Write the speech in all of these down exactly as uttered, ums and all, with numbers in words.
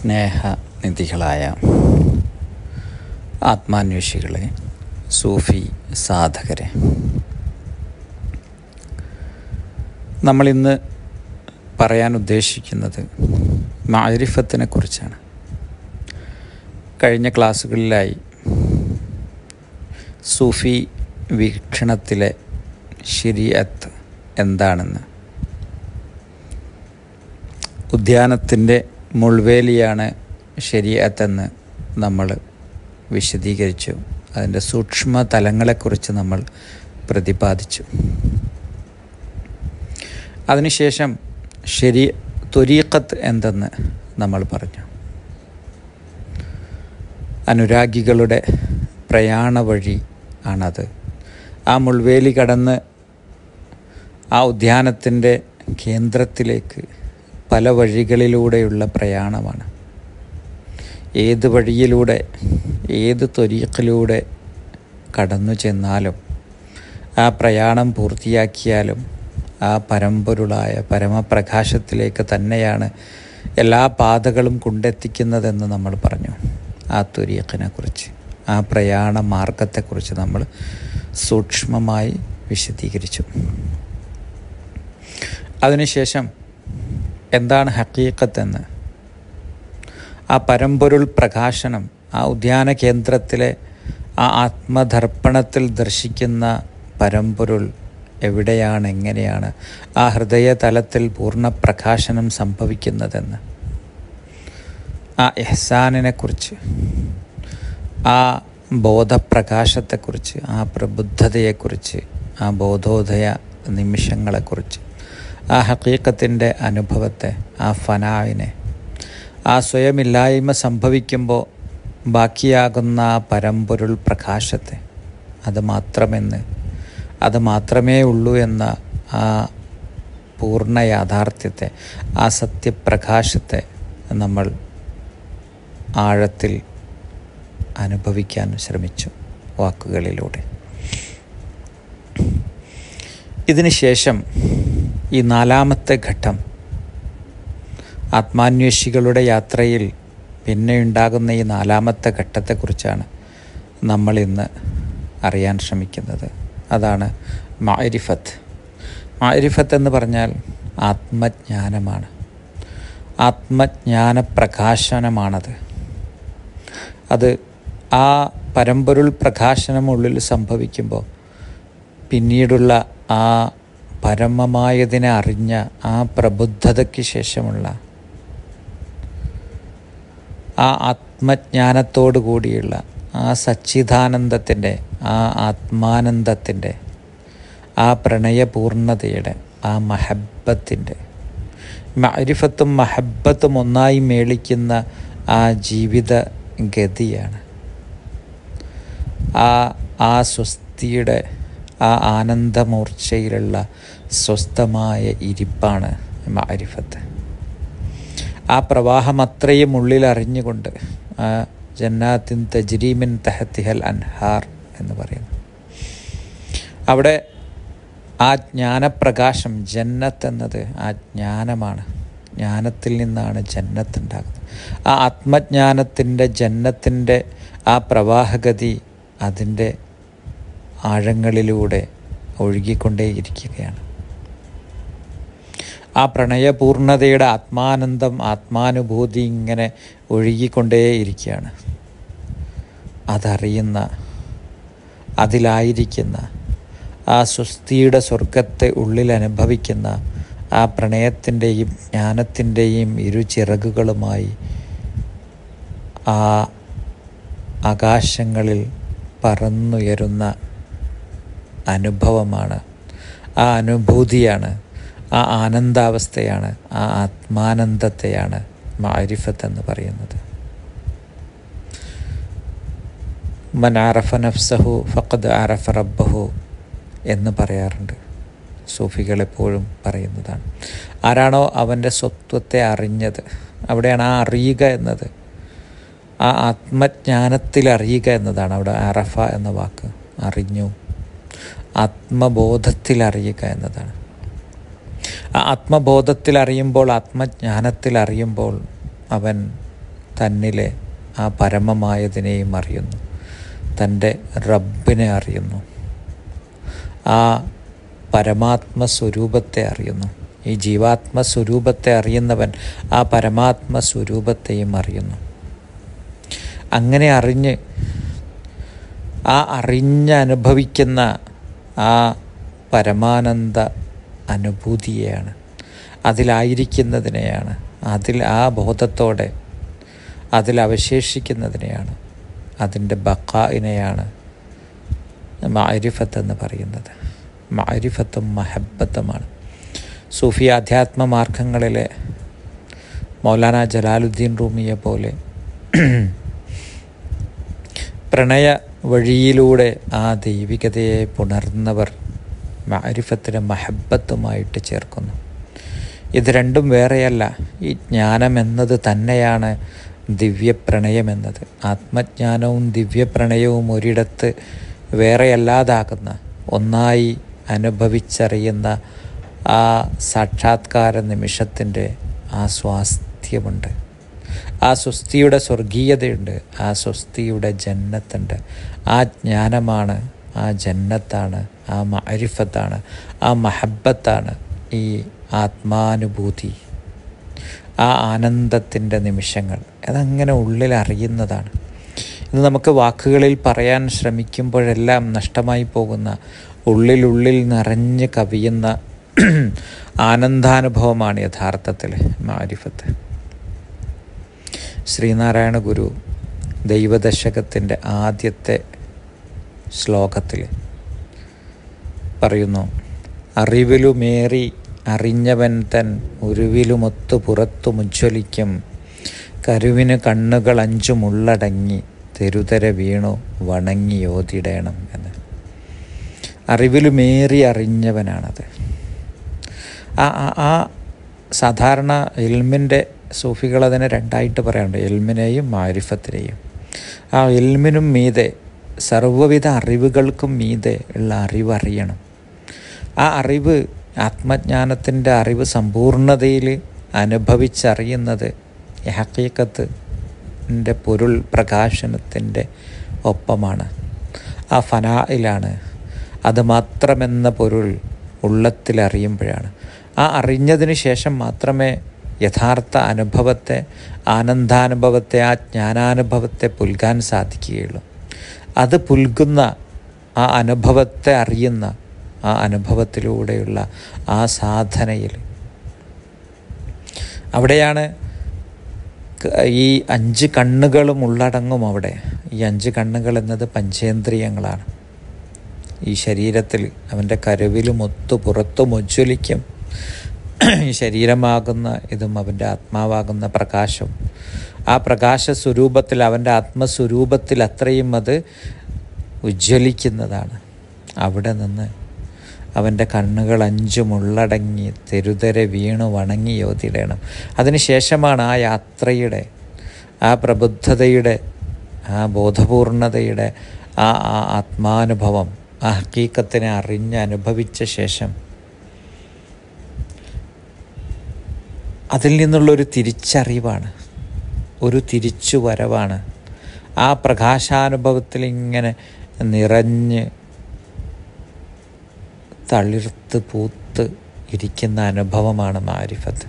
സ്നേഹനിധികളായ ആത്മാന്വേഷികളെ, സൂഫി സാധകരെ, നമ്മളിന്ന് പറയാൻ ഉദ്ദേശിക്കുന്നത് മഅരിഫത്തിനെ കുറിച്ചാണ്. കഴിഞ്ഞ ക്ലാസ്സുകളിലായി സൂഫി വീക്ഷണത്തിലെ ശരീഅത്ത് എന്താണെന്ന്, ഉദ്യാനത്തിൻ്റെ മുൾവേലിയാണ് ശരീഅത്തെന്ന് നമ്മൾ വിശദീകരിച്ചു. അതിൻ്റെ സൂക്ഷ്മ തലങ്ങളെക്കുറിച്ച് നമ്മൾ പ്രതിപാദിച്ചു. അതിനുശേഷം ശരി ത്വരീഖത്ത് എന്തെന്ന് നമ്മൾ പറഞ്ഞു. അനുരാഗികളുടെ പ്രയാണ വഴി ആണത്. ആ മുൾവേലി കടന്ന് ആ ഉദ്യാനത്തിൻ്റെ കേന്ദ്രത്തിലേക്ക് പല വഴികളിലൂടെയുള്ള പ്രയാണമാണ്. ഏത് വഴിയിലൂടെ, ഏത് ത്വരീഖിലൂടെ കടന്നു ചെന്നാലും, ആ പ്രയാണം പൂർത്തിയാക്കിയാലും ആ പരമ്പൊരുളായ പരമപ്രകാശത്തിലേക്ക് തന്നെയാണ് എല്ലാ പാതകളും കൊണ്ടെത്തിക്കുന്നതെന്ന് നമ്മൾ പറഞ്ഞു. ആ ത്വരീഖിനെ കുറിച്ച്, ആ പ്രയാണ മാർഗത്തെക്കുറിച്ച് നമ്മൾ സൂക്ഷ്മമായി വിശദീകരിച്ചു. അതിനുശേഷം എന്താണ് ഹഖീഖത്ത് എന്ന്, ആ പരമ്പൊരുൾ പ്രകാശനം, ആ ഉദ്യാന കേന്ദ്രത്തിലെ ആ ആത്മദർപ്പണത്തിൽ ദർശിക്കുന്ന പരമ്പൊരുൾ എവിടെയാണ്, എങ്ങനെയാണ് ആ ഹൃദയതലത്തിൽ പൂർണ്ണ പ്രകാശനം സംഭവിക്കുന്നതെന്ന്, ആ ഇഹ്സാനിനെക്കുറിച്ച്, ആ ബോധപ്രകാശത്തെക്കുറിച്ച്, ആ പ്രബുദ്ധതയെക്കുറിച്ച്, ആ ബോധോദയ നിമിഷങ്ങളെക്കുറിച്ച്, ആ ഹഖീഖത്തിൻ്റെ അനുഭവത്തെ, ആ ഫനാവിനെ, ആ സ്വയമില്ലായ്മ സംഭവിക്കുമ്പോൾ ബാക്കിയാകുന്ന ആ പരമ്പൊരുൾ പ്രകാശത്തെ, അത് മാത്രമെന്ന്, അത് മാത്രമേ ഉള്ളൂ എന്ന ആ പൂർണ്ണ യാഥാർത്ഥ്യത്തെ, ആ സത്യപ്രകാശത്തെ നമ്മൾ ആഴത്തിൽ അനുഭവിക്കാൻ ശ്രമിച്ചു വാക്കുകളിലൂടെ. ഇതിന് ശേഷം ഈ നാലാമത്തെ ഘട്ടം, ആത്മാന്വേഷികളുടെ യാത്രയിൽ പിന്നെ ഉണ്ടാകുന്ന ഈ നാലാമത്തെ ഘട്ടത്തെക്കുറിച്ചാണ് നമ്മൾ ഇന്ന് അറിയാൻ ശ്രമിക്കുന്നത്. അതാണ് മഅരിഫത്ത്. മഅരിഫത്ത് എന്ന് പറഞ്ഞാൽ ആത്മജ്ഞാനമാണ്, ആത്മജ്ഞാന പ്രകാശനമാണത്. അത് ആ പരമ്പൊരുൾ പ്രകാശനം ഉള്ളിൽ സംഭവിക്കുമ്പോൾ പിന്നീടുള്ള ആ പരമമായതിനെ അറിഞ്ഞ ആ പ്രബുദ്ധതയ്ക്ക് ശേഷമുള്ള ആ ആത്മജ്ഞാനത്തോടു കൂടിയുള്ള ആ സച്ചിദാനന്ദത്തിൻ്റെ, ആ ആത്മാനന്ദത്തിൻ്റെ, ആ പ്രണയപൂർണതയുടെ, ആ മഹബ്ബത്തിൻ്റെ, മഅരിഫത്തും മഹബ്ബത്തും ഒന്നായി മേളിക്കുന്ന ആ ജീവിത ഗതിയാണ്. ആ ആ സ്വസ്തിയുടെ, ആ ആനന്ദമൂർച്ചയിലുള്ള സ്വസ്ഥമായ ഇരിപ്പാണ് മഅരിഫത്ത്. ആ പ്രവാഹം അത്രയും ഉള്ളിൽ അറിഞ്ഞുകൊണ്ട്, ആ ജന്നാത്തിൻ തജ്രീമിൻ തഹത്തിഹൽ അൻഹാർ എന്ന് പറയുന്നു. അവിടെ ആ ജ്ഞാനപ്രകാശം, ജന്നത്ത് എന്നത് ആ ജ്ഞാനമാണ്. ജ്ഞാനത്തിൽ നിന്നാണ് ജന്നത്ത് ഉണ്ടാകുന്നത്. ആ ആത്മജ്ഞാനത്തിൻ്റെ, ജന്നത്തിൻ്റെ ആ പ്രവാഹഗതി അതിൻ്റെ ആഴങ്ങളിലൂടെ ഒഴുകിക്കൊണ്ടേയിരിക്കുകയാണ്. ആ പ്രണയപൂർണതയുടെ ആത്മാനന്ദം, ആത്മാനുഭൂതി ഇങ്ങനെ ഒഴുകിക്കൊണ്ടേയിരിക്കുകയാണ്. അതറിയുന്ന, അതിലായിരിക്കുന്ന, ആ സ്വസ്തിയുടെ സ്വർഗത്തെ ഉള്ളിൽ അനുഭവിക്കുന്ന ആ പ്രണയത്തിൻ്റെയും ജ്ഞാനത്തിൻ്റെയും ഇരു ചിറകുകളുമായി ആ ആകാശങ്ങളിൽ പറന്നുയരുന്ന അനുഭവമാണ്, ആ അനുഭൂതിയാണ്, ആ ആനന്ദാവസ്ഥയാണ്, ആ ആത്മാനന്ദത്തെയാണ് മഅരിഫത്ത് എന്ന് പറയുന്നത്. മൻ അറഫ നഫ്സഹു ഫഖദ് അറഫ റബ്ബഹു എന്ന് പറയാറുണ്ട്. സൂഫികൾ എപ്പോഴും പറയുന്നതാണ്. ആരാണോ അവൻ്റെ സ്വത്വത്തെ അറിഞ്ഞത്, അവിടെയാണ് ആ അറിയുക എന്നത്, ആ ആത്മജ്ഞാനത്തിൽ അറിയുക എന്നതാണ് അവിടെ അറഫ എന്ന വാക്ക്. അറിഞ്ഞു, ആത്മബോധത്തിൽ അറിയുക എന്നതാണ്. ആ ആത്മബോധത്തിൽ അറിയുമ്പോൾ, ആത്മജ്ഞാനത്തിൽ അറിയുമ്പോൾ അവൻ തന്നിലെ ആ പരമമായതിനെയും അറിയുന്നു, തൻ്റെ റബ്ബിനെ അറിയുന്നു, ആ പരമാത്മസ്വരൂപത്തെ അറിയുന്നു. ഈ ജീവാത്മസ്വരൂപത്തെ അറിയുന്നവൻ ആ പരമാത്മസ്വരൂപത്തെയും അറിയുന്നു. അങ്ങനെ അറിഞ്ഞ് ആ അറിഞ്ഞനുഭവിക്കുന്ന ആ പരമാനന്ദ അനുഭൂതിയെയാണ്, അതിലായിരിക്കുന്നതിനെയാണ്, അതിൽ ആ ബോധത്തോടെ അതിലവശേഷിക്കുന്നതിനെയാണ്, അതിൻ്റെ ബഖായിനെയാണ് മഅരിഫത്ത് എന്ന് പറയുന്നത്. മഅരിഫത്തും മഹബ്ബത്തുമാണ്. സൂഫി ആധ്യാത്മ മാർഗങ്ങളിലെ മൗലാന ജലാലുദ്ദീൻ റൂമിയെ പോലെ പ്രണയ വഴിയിലൂടെ ആ ദൈവികതയെ പുണർന്നവർ മഅരിഫത്തിനെ മഹബ്ബത്തുമായിട്ട് ചേർക്കുന്നു. ഇത് രണ്ടും വേറെയല്ല. ഈ ജ്ഞാനം എന്നത് തന്നെയാണ് ദിവ്യപ്രണയമെന്നത്. ആത്മജ്ഞാനവും ദിവ്യപ്രണയവും ഒരിടത്ത് വേറെയല്ലാതാകുന്ന, ഒന്നായി അനുഭവിച്ചറിയുന്ന ആ സാക്ഷാത്കാര നിമിഷത്തിൻ്റെ ആ സ്വാസ്ഥ്യമുണ്ട്, ആ സ്വസ്തിയുടെ സ്വർഗീയതയുണ്ട്, ആ സ്വസ്തിയുടെ ജന്നത്തുണ്ട്. ആ ജ്ഞാനമാണ്, ആ ജന്നത്താണ്, ആ മഅരിഫത്താണ്, ആ മഹബ്ബത്താണ് ഈ ആത്മാനുഭൂതി, ആ ആനന്ദത്തിൻ്റെ നിമിഷങ്ങൾ. അതങ്ങനെ ഉള്ളിൽ അറിയുന്നതാണ്. ഇത് നമുക്ക് വാക്കുകളിൽ പറയാൻ ശ്രമിക്കുമ്പോഴെല്ലാം നഷ്ടമായി പോകുന്ന, ഉള്ളിലുള്ളിൽ നിറഞ്ഞ് കവിയുന്ന ആനന്ദാനുഭവമാണ് യഥാർത്ഥത്തിൽ മഅരിഫത്ത്. ശ്രീനാരായണ ഗുരു ദൈവദശകത്തിൻ്റെ ആദ്യത്തെ ശ്ലോകത്തിൽ പറയുന്നു, അറിവിലുമേറി അറിഞ്ഞവൻ തൻ ഉരുവിലുമൊത്തു പുറത്തു മുജ്വലിക്കും, കരുവിന് കണ്ണുകൾ അഞ്ചുമുള്ളടങ്ങി തെരുതര വീണു വണങ്ങിയോതിടേണം എന്ന്. അറിവിലുമേറി അറിഞ്ഞവനാണത്. ആ ആ സാധാരണ ഇൽമിൻ്റെ സൂഫികൾ അതിനെ രണ്ടായിട്ട് പറയാറുണ്ട്, ഇൽമിനെയും മാരിഫത്തിനെയും. ആ ഇൽമിനും മീതെ, സർവ്വവിധ അറിവുകൾക്കും മീതെ ഉള്ള അറിവ് അറിയണം. ആ അറിവ്, ആത്മജ്ഞാനത്തിൻ്റെ അറിവ് സമ്പൂർണതയിൽ അനുഭവിച്ചറിയുന്നത് ഹഖീഖത്തിൻ്റെ പൊരുൾ പ്രകാശനത്തിൻ്റെ ഒപ്പമാണ്, ആ ഫനായിലാണ്. അത് മാത്രമെന്ന പൊരുൾ ഉള്ളത്തിലറിയുമ്പോഴാണ്. ആ അറിഞ്ഞതിന് ശേഷം മാത്രമേ യഥാർത്ഥ അനുഭവത്തെ, ആനന്ദാനുഭവത്തെ, ആ ജ്ഞാനാനുഭവത്തെ പുൽകാൻ സാധിക്കുകയുള്ളൂ. അത് പുൽകുന്ന, ആ അനുഭവത്തെ അറിയുന്ന, ആ അനുഭവത്തിലൂടെയുള്ള ആ സാധനയിൽ, അവിടെയാണ് ഈ അഞ്ച് കണ്ണുകളും ഉള്ളടങ്ങും. അവിടെ ഈ അഞ്ച് കണ്ണുകൾ എന്നത് പഞ്ചേന്ദ്രിയങ്ങളാണ്. ഈ ശരീരത്തിൽ അവൻ്റെ കരുവിലും ഒത്തു പുറത്തും ഉജ്ജ്വലിക്കും. ഈ ശരീരമാകുന്ന ഇതും അവൻ്റെ ആത്മാവാകുന്ന പ്രകാശം, ആ പ്രകാശ സ്വരൂപത്തിൽ, അവൻ്റെ ആത്മസ്വരൂപത്തിൽ അത്രയും അത് ഉജ്ജ്വലിക്കുന്നതാണ്. അവിടെ നിന്ന് അവൻ്റെ കണ്ണുകൾ അഞ്ചും ഉള്ളടങ്ങി തെരുതര വീണു വണങ്ങി യോതിടണം. അതിനുശേഷമാണ് ആ യാത്രയുടെ, ആ പ്രബുദ്ധതയുടെ, ആ ബോധപൂർണതയുടെ ആ ആ ആത്മാനുഭവം, ആ ഹഖീഖത്തിനെ അറിഞ്ഞ് അനുഭവിച്ച ശേഷം അതിൽ നിന്നുള്ളൊരു തിരിച്ചറിവാണ്, ഒരു തിരിച്ചു വരവാണ്. ആ പ്രകാശാനുഭവത്തിൽ ഇങ്ങനെ നിറഞ്ഞ് തളിർത്ത് പൂത്ത് ഇരിക്കുന്ന അനുഭവമാണ് മാരിഫത്ത്.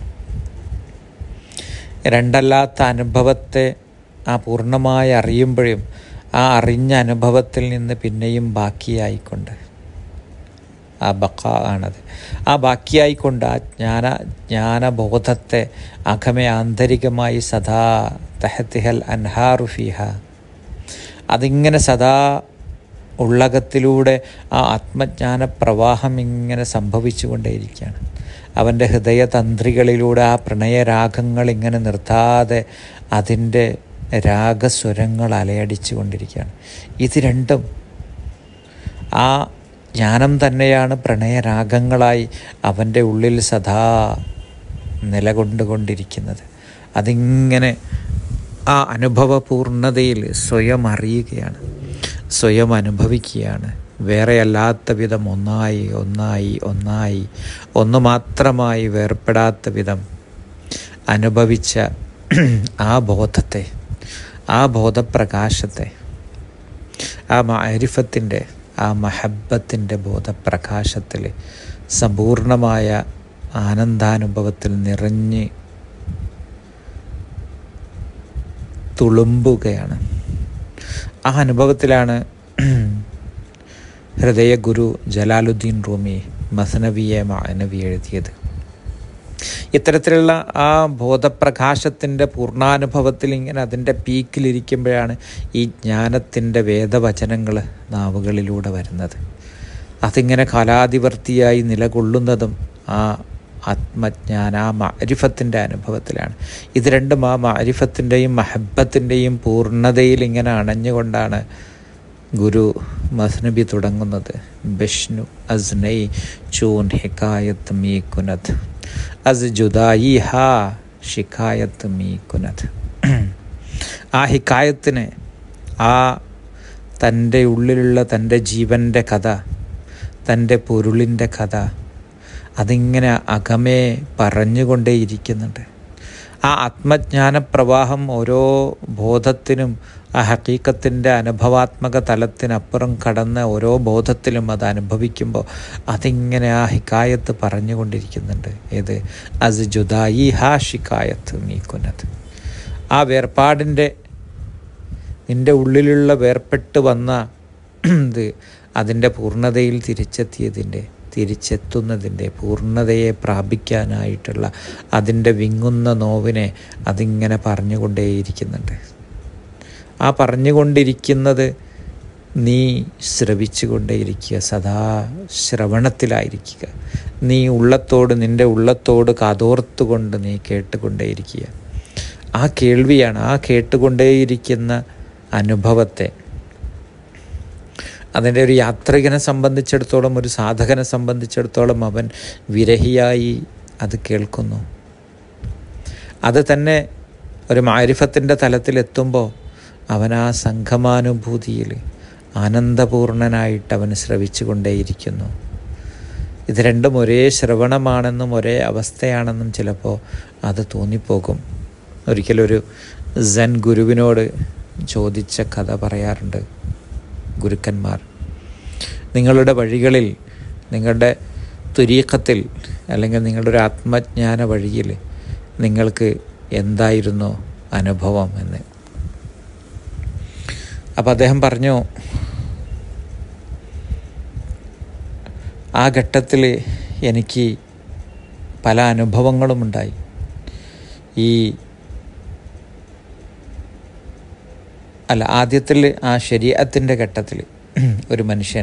രണ്ടല്ലാത്ത അനുഭവത്തെ ആ പൂർണ്ണമായി അറിയുമ്പോഴും ആ അറിഞ്ഞ അനുഭവത്തിൽ നിന്ന് പിന്നെയും ബാക്കിയായിക്കൊണ്ട്, ആ ബഖ ആണത്, ആ ബാക്കിയായിക്കൊണ്ട് ആ ജ്ഞാന ജ്ഞാനബോധത്തെ അകമേ ആന്തരികമായി സദാ തഹത്തിഹൽ അൻഹാറു ഫീഹ, അതിങ്ങനെ സദാ ഉള്ളകത്തിലൂടെ ആ ആത്മജ്ഞാന പ്രവാഹം ഇങ്ങനെ സംഭവിച്ചു കൊണ്ടേയിരിക്കുകയാണ്. അവൻ്റെ ഹൃദയതന്ത്രികളിലൂടെ ആ പ്രണയരാഗങ്ങൾ ഇങ്ങനെ നിർത്താതെ അതിൻ്റെ രാഗസ്വരങ്ങൾ അലയടിച്ചു കൊണ്ടിരിക്കുകയാണ്. ഇത് രണ്ടും ആ ജ്ഞാനം തന്നെയാണ് പ്രണയരാഗങ്ങളായി അവൻ്റെ ഉള്ളിൽ സദാ നിലകൊണ്ടുകൊണ്ടിരിക്കുന്നത്. അതിങ്ങനെ ആ അനുഭവപൂർണതയിൽ സ്വയം അറിയുകയാണ്, സ്വയം അനുഭവിക്കുകയാണ്. വേറെയല്ലാത്ത വിധം ഒന്നായി ഒന്നായി ഒന്നായി ഒന്ന് മാത്രമായി വേർപ്പെടാത്ത വിധം അനുഭവിച്ച ആ ബോധത്തെ, ആ ബോധപ്രകാശത്തെ, ആ മഅരിഫത്തിൻ്റെ, ആ മഹബ്ബത്തിൻ്റെ ബോധപ്രകാശത്തിൽ സമ്പൂർണമായ ആനന്ദാനുഭവത്തിൽ നിറഞ്ഞ് തുളുമ്പുകയാണ്. ആ അനുഭവത്തിലാണ് ഹൃദയ ഗുരു ജലാലുദ്ദീൻ റൂമി മസ്നവിയെ മഅനവി എഴുതിയത്. ഇത്തരത്തിലുള്ള ആ ബോധപ്രകാശത്തിൻ്റെ പൂർണ്ണാനുഭവത്തിൽ ഇങ്ങനെ അതിൻ്റെ പീക്കിലിരിക്കുമ്പോഴാണ് ഈ ജ്ഞാനത്തിൻ്റെ വേദവചനങ്ങൾ നാവുകളിലൂടെ വരുന്നത്. അതിങ്ങനെ കാലാതിവർത്തിയായി നിലകൊള്ളുന്നതും ആ ആത്മജ്ഞാന, ആ മഅരിഫത്തിൻ്റെ അനുഭവത്തിലാണ്. ഇത് രണ്ടും ആ മഅരിഫത്തിൻ്റെയും മഹബ്ബത്തിൻ്റെയും പൂർണ്ണതയിൽ ഇങ്ങനെ അണഞ്ഞുകൊണ്ടാണ് ഗുരു മസ്നബി തുടങ്ങുന്നത്. ബിഷ്ണു അസ്നൈ ചൂൻ ഹിക്കായത്ത് മീ കുനത് അസ് ജുദായി ഹാ ഷിക്കായത്ത് മീ കുനത്. ആ ഹിക്കായത്തിന്, ആ തൻ്റെ ഉള്ളിലുള്ള തൻ്റെ ജീവൻ്റെ കഥ, തൻ്റെ പൊരുളിൻ്റെ കഥ, അതിങ്ങനെ അകമേ പറഞ്ഞുകൊണ്ടേയിരിക്കുന്നുണ്ട്. ആ ആത്മജ്ഞാന പ്രവാഹം ഓരോ ബോധത്തിനും, ആ ഹഖീഖത്തിൻ്റെ അനുഭവാത്മക തലത്തിനപ്പുറം കടന്ന് ഓരോ ബോധത്തിലും അത് അനുഭവിക്കുമ്പോൾ അതിങ്ങനെ ആ ഹിക്കായത്ത് പറഞ്ഞുകൊണ്ടിരിക്കുന്നുണ്ട്. ഏത്? അസ് ജുദായി ഹാ ഷിക്കായത്ത് മീ കുനത്. ആ വേർപാടിൻ്റെ, നിൻ്റെ ഉള്ളിലുള്ള വേർപെട്ട് വന്ന ഇത് അതിൻ്റെ പൂർണ്ണതയിൽ തിരിച്ചെത്തിയതിൻ്റെ, തിരിച്ചെത്തുന്നതിൻ്റെ, പൂർണ്ണതയെ പ്രാപിക്കാനായിട്ടുള്ള അതിൻ്റെ വിങ്ങുന്ന നോവിനെ അതിങ്ങനെ പറഞ്ഞുകൊണ്ടേയിരിക്കുന്നുണ്ട്. ആ പറഞ്ഞുകൊണ്ടിരിക്കുന്നത് നീ ശ്രവിച്ചു കൊണ്ടേയിരിക്കുക, സദാ ശ്രവണത്തിലായിരിക്കുക. നീ ഉള്ളത്തോട്, നിൻ്റെ ഉള്ളത്തോട് കാതോർത്തുകൊണ്ട് നീ കേട്ടുകൊണ്ടേയിരിക്കുക. ആ കേൾവിയാണ്, ആ കേട്ടുകൊണ്ടേയിരിക്കുന്ന അനുഭവത്തെ, അതിൻ്റെ ഒരു യാത്രികനെ സംബന്ധിച്ചിടത്തോളം, ഒരു സാധകനെ സംബന്ധിച്ചിടത്തോളം അവൻ വിരഹിയായി അത് കേൾക്കുന്നു. അത് തന്നെ ഒരു മഅരിഫത്തിൻ്റെ തലത്തിലെത്തുമ്പോൾ അവൻ ആ സംഗമാനുഭൂതിയിൽ ആനന്ദപൂർണനായിട്ട് അവൻ ശ്രവിച്ചു കൊണ്ടേയിരിക്കുന്നു. ഇത് രണ്ടും ഒരേ ശ്രവണമാണെന്നും ഒരേ അവസ്ഥയാണെന്നും ചിലപ്പോൾ അത് തോന്നിപ്പോകും. ഒരിക്കലൊരു സെൻ ഗുരുവിനോട് ചോദിച്ച കഥ പറയാറുണ്ട് ഗുരുക്കന്മാർ. നിങ്ങളുടെ വഴികളിൽ, നിങ്ങളുടെ തുരീഖത്തിൽ, അല്ലെങ്കിൽ നിങ്ങളുടെ ഒരു ആത്മജ്ഞാന വഴിയിൽ നിങ്ങൾക്ക് എന്തായിരുന്നു അനുഭവം എന്ന്. അപ്പോൾ അദ്ദേഹം പറഞ്ഞു, ആ ഘട്ടത്തിൽ എനിക്ക് പല അനുഭവങ്ങളുമുണ്ടായി. ഈ അല്ല ആദ്യത്തിൽ ആ ശരീഅത്തിൻ്റെ ഘട്ടത്തിൽ ഒരു മനുഷ്യൻ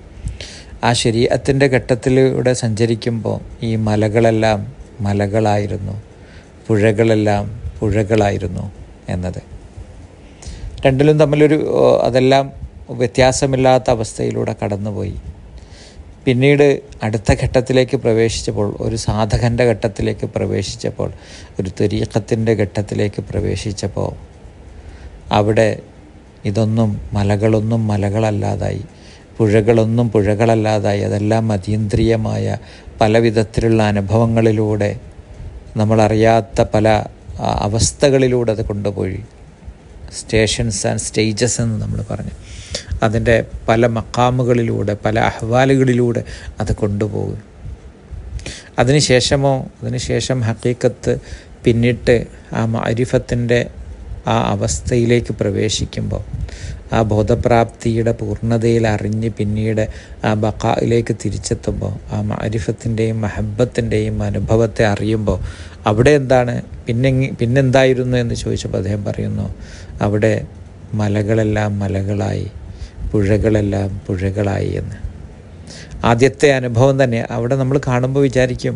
ആ ശരീഅത്തിൻ്റെ ഘട്ടത്തിലൂടെ സഞ്ചരിക്കുമ്പോൾ ഈ മലകളെല്ലാം മലകളായിരുന്നു, പുഴകളെല്ലാം പുഴകളായിരുന്നു എന്നത്. രണ്ടിലും തമ്മിലൊരു അതെല്ലാം വ്യത്യാസമില്ലാത്ത അവസ്ഥയിലൂടെ കടന്നുപോയി. പിന്നീട് അടുത്ത ഘട്ടത്തിലേക്ക് പ്രവേശിച്ചപ്പോൾ, ഒരു സാധകൻ്റെ ഘട്ടത്തിലേക്ക് പ്രവേശിച്ചപ്പോൾ, ഒരു ത്വരീഖത്തിൻ്റെ ഘട്ടത്തിലേക്ക് പ്രവേശിച്ചപ്പോൾ അവിടെ ഇതൊന്നും മലകളൊന്നും മലകളല്ലാതായി, പുഴകളൊന്നും പുഴകളല്ലാതായി. അതെല്ലാം അതീന്ദ്രിയമായ പല വിധത്തിലുള്ള അനുഭവങ്ങളിലൂടെ, നമ്മളറിയാത്ത പല അവസ്ഥകളിലൂടെ അത് കൊണ്ടുപോയി. സ്റ്റേഷൻസ് ആൻഡ് സ്റ്റേജസ് എന്ന് നമ്മൾ പറഞ്ഞു. അതിൻ്റെ പല മക്കാമുകളിലൂടെ, പല അഹ്വാലുകളിലൂടെ അത് കൊണ്ടുപോകും. അതിനുശേഷമോ അതിനുശേഷം ഹഖീഖത്ത് പിന്നിട്ട് ആ മഅരിഫത്തിൻ്റെ ആ അവസ്ഥയിലേക്ക് പ്രവേശിക്കുമ്പോൾ, ആ ബോധപ്രാപ്തിയുടെ പൂർണ്ണതയിൽ അറിഞ്ഞ് പിന്നീട് ആ ബഖായിലേക്ക് തിരിച്ചെത്തുമ്പോൾ, ആ മഅരിഫത്തിൻ്റെയും മഹബ്ബത്തിൻ്റെയും അനുഭവത്തെ അറിയുമ്പോൾ, അവിടെ എന്താണ് പിന്നെ പിന്നെന്തായിരുന്നു എന്ന് ചോദിച്ചപ്പോൾ അദ്ദേഹം പറയുന്നു, അവിടെ മലകളെല്ലാം മലകളായി, പുഴകളെല്ലാം പുഴകളായി എന്ന്. ആദ്യത്തെ അനുഭവം തന്നെ അവിടെ നമ്മൾ കാണുമ്പോൾ വിചാരിക്കും,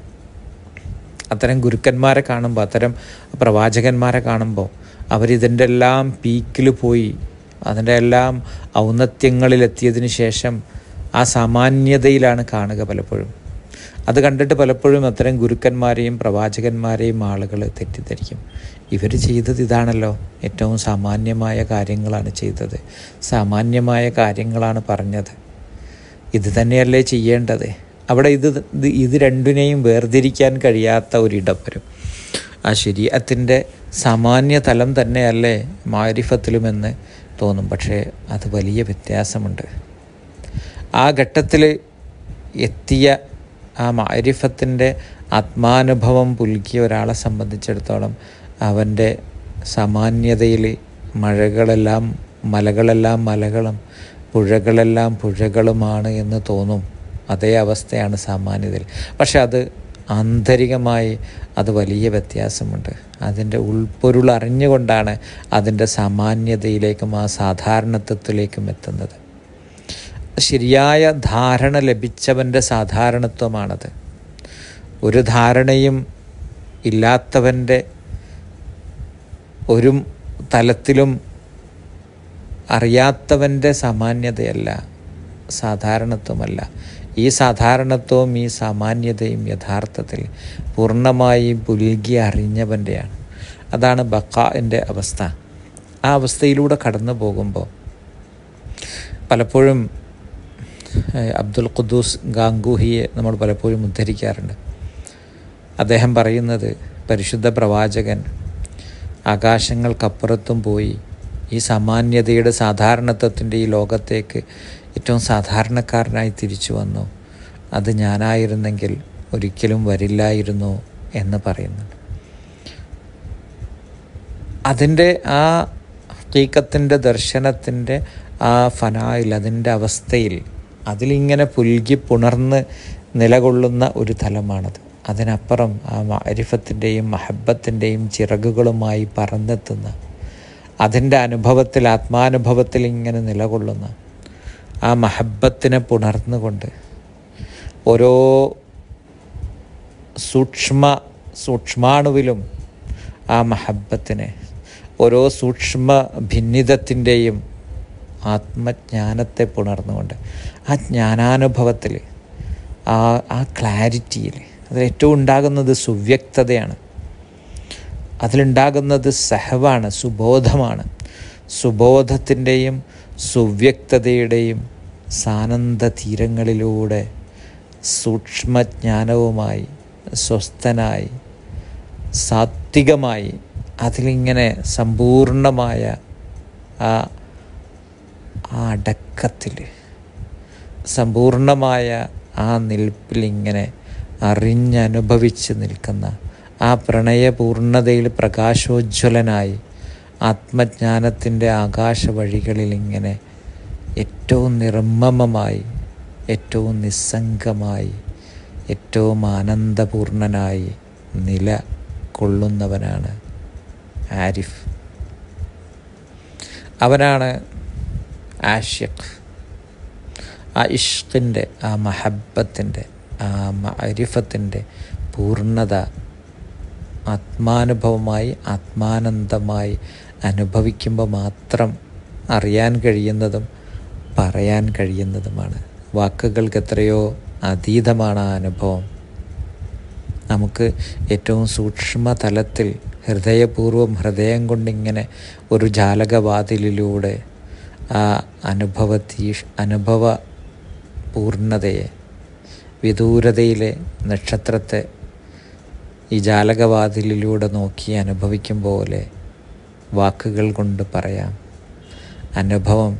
അത്തരം ഗുരുക്കന്മാരെ കാണുമ്പോൾ, അത്തരം പ്രവാചകന്മാരെ കാണുമ്പോൾ അവരിതിൻ്റെ എല്ലാം പീക്കിൽ പോയി, അതിൻ്റെ എല്ലാം ഔന്നത്യങ്ങളിലെത്തിയതിന് ശേഷം ആ സാമാന്യതയിലാണ് കാണുക പലപ്പോഴും. അത് കണ്ടിട്ട് പലപ്പോഴും അത്തരം ഗുരുക്കന്മാരെയും പ്രവാചകന്മാരെയും ആളുകൾ തെറ്റിദ്ധരിക്കും. ഇവർ ചെയ്തത് ഇതാണല്ലോ, ഏറ്റവും സാമാന്യമായ കാര്യങ്ങളാണ് ചെയ്തത്, സാമാന്യമായ കാര്യങ്ങളാണ് പറഞ്ഞത്, ഇത് തന്നെയല്ലേ ചെയ്യേണ്ടത്. അവിടെ ഇത് ഇത് രണ്ടിനെയും വേർതിരിക്കാൻ കഴിയാത്ത ഒരിടം വരും. ആ ശരീഅത്തിൻ്റെ സാമാന്യ തലം തന്നെയല്ലേ മാരിഫത്തിലുമെന്ന് തോന്നും. പക്ഷേ അത് വലിയ വ്യത്യാസമുണ്ട്. ആ ഘട്ടത്തിൽ എത്തിയ ആ മാരിഫത്തിൻ്റെ ആത്മാനുഭവം പുൽകിയ ഒരാളെ സംബന്ധിച്ചിടത്തോളം അവൻ്റെ സാമാന്യതയിൽ മഴകളെല്ലാം മലകളെല്ലാം മലകളും പുഴകളെല്ലാം പുഴകളുമാണ് എന്ന് തോന്നും. അതേ അവസ്ഥയാണ് സാമാന്യതയിൽ. പക്ഷെ അത് ആന്തരികമായി അത് വലിയ വ്യത്യാസമുണ്ട്. അതിൻ്റെ ഉൾപ്പൊരുൾ അറിഞ്ഞുകൊണ്ടാണ് അതിൻ്റെ സാമാന്യതയിലേക്കും ആ സാധാരണത്വത്തിലേക്കും എത്തുന്നത്. ശരിയായ ധാരണ ലഭിച്ചവൻ്റെ സാധാരണത്വമാണത്. ഒരു ധാരണയും ഇല്ലാത്തവൻ്റെ ഒരു തലത്തിലും അറിയാത്തവൻ്റെ സാമാന്യതയല്ല, സാധാരണത്വമല്ല. ഈ സാധാരണത്വവും ഈ സാമാന്യതയും യഥാർത്ഥത്തിൽ പൂർണ്ണമായി പുൽകി അറിഞ്ഞവൻ്റെയാണ്. അതാണ് ബഖാഇൻ്റെ അവസ്ഥ. ആ അവസ്ഥയിലൂടെ കടന്നു പോകുമ്പോൾ പലപ്പോഴും അബ്ദുൽ ഖുദ്ദൂസ് ഗാംഗൂഹിയെ നമ്മൾ പലപ്പോഴും ഉദ്ധരിക്കാറുണ്ട്. അദ്ദേഹം പറയുന്നത്, പരിശുദ്ധ പ്രവാചകൻ ആകാശങ്ങൾക്കപ്പുറത്തും പോയി ഈ സാമാന്യതയുടെ സാധാരണത്വത്തിൻ്റെ ഈ ലോകത്തേക്ക് ഏറ്റവും സാധാരണക്കാരനായി തിരിച്ചു വന്നു. അത് ഞാനായിരുന്നെങ്കിൽ ഒരിക്കലും വരില്ലായിരുന്നു എന്ന് പറയുന്നുണ്ട്. അതിൻ്റെ ആ ഹഖീഖത്തിൻ്റെ ദർശനത്തിൻ്റെ ആ ഫനായിൽ, അതിൻ്റെ അവസ്ഥയിൽ, അതിലിങ്ങനെ പുൽകി പുണർന്ന് നിലകൊള്ളുന്ന ഒരു തലമാണത്. അതിനപ്പുറം ആ മഅരിഫത്തിൻ്റെയും മഹബ്ബത്തിൻ്റെയും ചിറകുകളുമായി പറന്നെത്തുന്ന, അതിൻ്റെ അനുഭവത്തിൽ, ആത്മാനുഭവത്തിൽ ഇങ്ങനെ നിലകൊള്ളുന്ന ആ മഹബ്ബത്തിനെ പുണർന്നുകൊണ്ട് ഓരോ സൂക്ഷ്മ സൂക്ഷ്മാണുവിലും ആ മഹബ്ബത്തിനെ, ഓരോ സൂക്ഷ്മ ഭിന്നിതത്തിൻ്റെയും ആത്മജ്ഞാനത്തെ പുണർന്നുകൊണ്ട് ആ ജ്ഞാനാനുഭവത്തിൽ, ആ ആ ക്ലാരിറ്റിയിൽ അതിലേറ്റവും ഉണ്ടാകുന്നത് സുവ്യക്തതയാണ്. അതിലുണ്ടാകുന്നത് സഹവാണ്, സുബോധമാണ്. സുബോധത്തിൻ്റെയും സുവ്യക്തതയുടെയും സാനന്ദ തീരങ്ങളിലൂടെ സൂക്ഷ്മജ്ഞാനവുമായി സ്വസ്ഥനായി സാത്വികമായി അതിലിങ്ങനെ സമ്പൂർണമായ ആ ആ അടക്കത്തിൽ, സമ്പൂർണമായ ആ നിൽപ്പിലിങ്ങനെ അറിഞ്ഞനുഭവിച്ച് നിൽക്കുന്ന ആ പ്രണയപൂർണതയിൽ പ്രകാശോജ്വലനായി ആത്മജ്ഞാനത്തിൻ്റെ ആകാശ വഴികളിൽ ഇങ്ങനെ ഏറ്റവും നിർമ്മമമായി, ഏറ്റവും നിസ്സംഗമായി, ഏറ്റവും ആനന്ദപൂർണനായി നില കൊള്ളുന്നവനാണ് ആരിഫ്. അവനാണ് ആഷിഖ്. ആ ഇഷ്കിൻ്റെ, ആ മഹബ്ബത്തിൻ്റെ, ആ മഅരിഫത്തിൻ്റെ പൂർണ്ണത ആത്മാനുഭവമായി, ആത്മാനന്ദമായി അനുഭവിക്കുമ്പോൾ മാത്രം അറിയാൻ കഴിയുന്നതും പറയാൻ കഴിയുന്നതുമാണ്. വാക്കുകൾക്ക് എത്രയോ അതീതമാണ് ആ അനുഭവം. നമുക്ക് ഏറ്റവും സൂക്ഷ്മ തലത്തിൽ ഹൃദയപൂർവ്വം ഹൃദയം കൊണ്ടിങ്ങനെ ഒരു ജാലകവാതിലിലൂടെ ആ അനുഭവത്തീ അനുഭവ പൂർണ്ണതയെ, വിദൂരതയിലെ നക്ഷത്രത്തെ ഈ ജാലകവാതിലിലൂടെ നോക്കി അനുഭവിക്കും പോലെ വാക്കുകൾ കൊണ്ട് പറയാം. അനുഭവം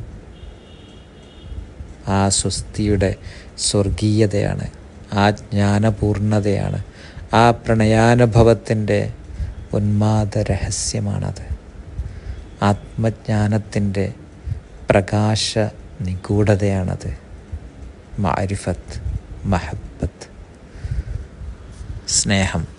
ആ സ്വസ്തിയുടെ സ്വർഗീയതയാണ്, ആ ജ്ഞാനപൂർണതയാണ്, ആ പ്രണയാനുഭവത്തിൻ്റെ ഉന്മാദ രഹസ്യമാണത്. ആത്മജ്ഞാനത്തിൻ്റെ പ്രകാശ നിഗൂഢതയാണത്. മഅരിഫത്ത്, മഹബ്ബത്ത്, സ്നേഹം.